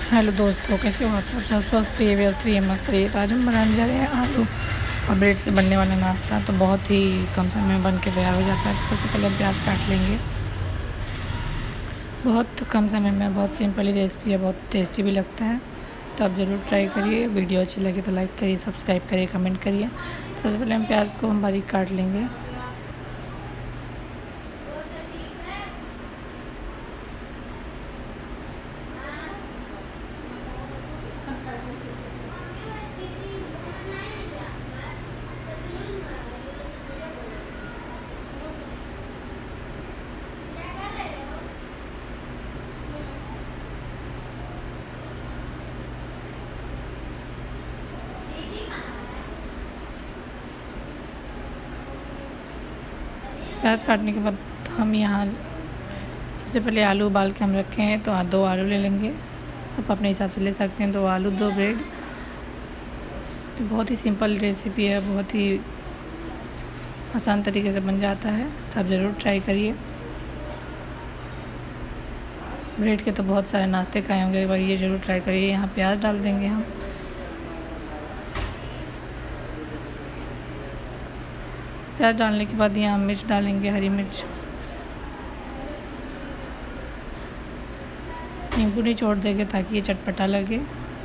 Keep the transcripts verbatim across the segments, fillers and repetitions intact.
Hello दोस्तों, कैसे हो आप सब? सब स्वस्थ रहिए, व्यस्त रहिए, मस्त रहिए। तो आज हम बनाने जा रहे हैं आलू और ब्रेड से बनने वाला नाश्ता। तो बहुत ही कम समय में बन के तैयार हो जाता है। तो सबसे पहले हम प्याज काट लेंगे। बहुत कम समय में बहुत सिंपल ही रेसिपी है, बहुत टेस्टी भी लगता है। तो आप ज़रूर ट्राई करिए। वीडियो अच्छी लगे तो लाइक करिए, सब्सक्राइब करिए, कमेंट करिए। सबसे पहले हम प्याज को हम बारीक काट लेंगे। प्याज काटने के बाद हम यहाँ सबसे पहले आलू उबाल के हम रखे हैं। तो दो आलू ले लेंगे, आप अपने हिसाब से ले सकते हैं। दो आलू, दो ब्रेड। तो बहुत ही सिंपल रेसिपी है, बहुत ही आसान तरीके से बन जाता है। तो आप ज़रूर ट्राई करिए। ब्रेड के तो बहुत सारे नाश्ते खाए होंगे, एक बार ये ज़रूर ट्राई करिए। यहाँ प्याज डाल देंगे हम। प्याज डालने के बाद यहाँ मिर्च डालेंगे, हरी मिर्च। नींबू नहीं छोड़ देंगे ताकि ये चटपटा लगे।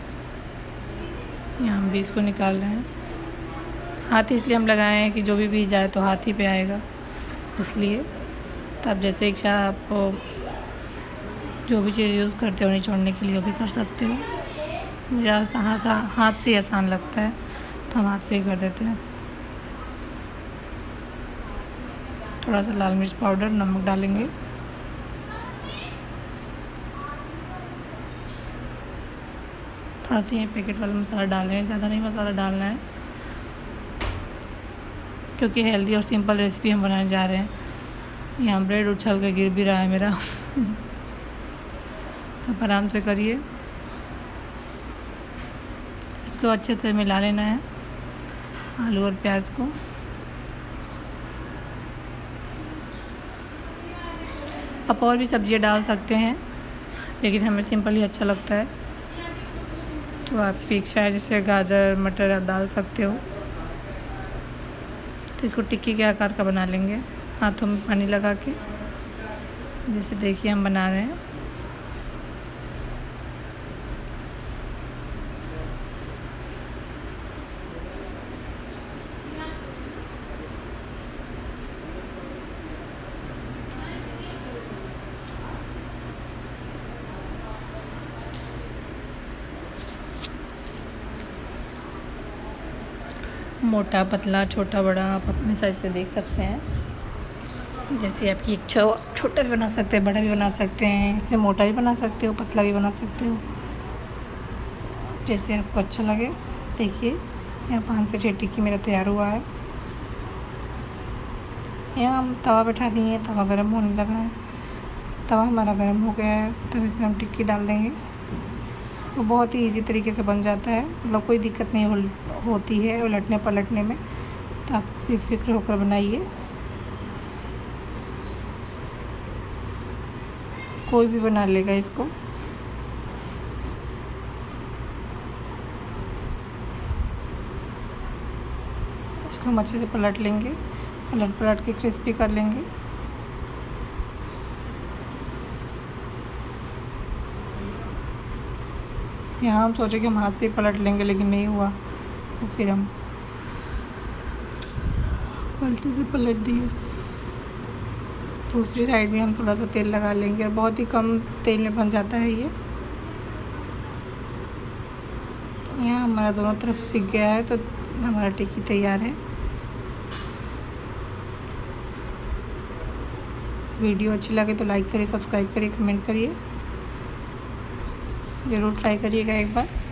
यहाँ हम बीज को निकाल रहे हैं। हाथ इसलिए हम लगाए हैं कि जो भी बीज आए तो हाथ ही पे आएगा, इसलिए। तो आप जैसे इच्छा, आपको जो भी चीज़ यूज़ करते हो निचोड़ने के लिए वो भी कर सकते हो। मुझे हाथ हाथ से ही आसान लगता है, तो हम हाथ से ही कर देते हैं। थोड़ा सा लाल मिर्च पाउडर, नमक डालेंगे। थोड़ा सा ये पैकेट वाला मसाला डाल रहे हैं, ज़्यादा नहीं मसाला डालना है, क्योंकि हेल्दी और सिंपल रेसिपी हम बनाने जा रहे हैं। यहाँ ब्रेड उछल के गिर भी रहा है मेरा। तो आराम से करिए। इसको अच्छे से मिला लेना है, आलू और प्याज को। आप और भी सब्जियाँ डाल सकते हैं, लेकिन हमें सिंपल ही अच्छा लगता है। तो आपकी इच्छा है, जैसे गाजर, मटर आप डाल सकते हो। तो इसको टिक्की के आकार का बना लेंगे, हाथों में पानी लगा के, जैसे देखिए हम बना रहे हैं। मोटा, पतला, छोटा, बड़ा आप अपने साइज से देख सकते हैं। जैसे आपकी इच्छा हो, छोटा भी बना सकते हैं, बड़ा भी बना सकते हैं। इससे मोटा भी बना सकते हो, पतला भी बना सकते हो, जैसे आपको अच्छा लगे। देखिए यहाँ पाँच से छः टिक्की मेरा तैयार हुआ है। यहाँ हम तवा बैठा दिए, तवा गर्म होने लगा है। तवा हमारा गर्म हो गया है, तब इसमें हम टिक्की डाल देंगे। वो बहुत ही इजी तरीके से बन जाता है, मतलब कोई दिक्कत नहीं हो, होती है उलटने पलटने में। तो आप बेफिक्र होकर बनाइए, कोई भी बना लेगा इसको। इसको हम अच्छे से पलट लेंगे, पलट पलट के क्रिस्पी कर लेंगे। यहाँ हम सोचे कि हम हाथ से ही पलट लेंगे, लेकिन नहीं हुआ, तो फिर हम पलटे से पलट दिए। दूसरी साइड भी हम थोड़ा सा तेल लगा लेंगे, बहुत ही कम तेल में बन जाता है ये। यहाँ हमारा दोनों तरफ से सीख गया है, तो हमारा टिक्की तैयार है। वीडियो अच्छी लगे तो लाइक करिए, सब्सक्राइब करिए, कमेंट करिए। ज़रूर ट्राई करिएगा एक बार।